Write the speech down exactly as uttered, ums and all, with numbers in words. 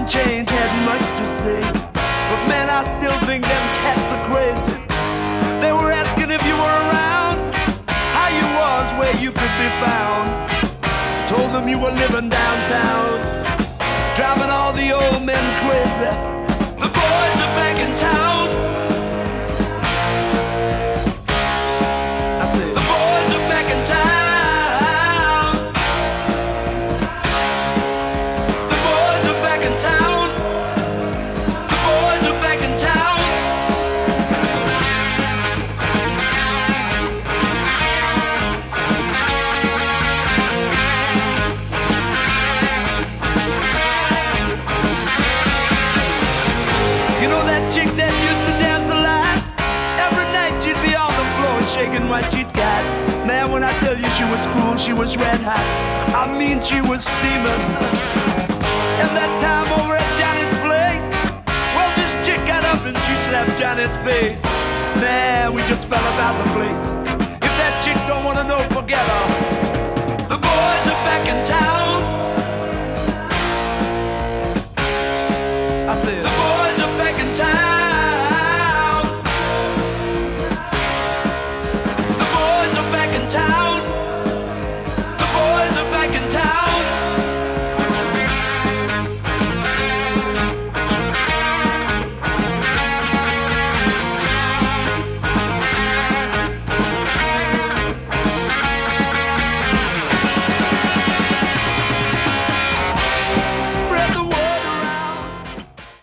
change had much to say. But man, I still think them cats are crazy. They were asking if you were around, how you was, where you could be found. I told them you were living downtown, driving all the old men crazy. The boys are back in town. I said, the boys are back in town. The boys are back in town. The boys are back in town. You know that chick that used to dance a lot? Every night she'd be on the floor shaking what she'd got. Man, when I tell you she was cool, she was red hot. I mean, she was steaming. And that time over at Johnny's place, well, this chick got up and she slapped Johnny's face. Man, we just fell about the place. If that chick don't wanna know, forget her. The boys are back in town.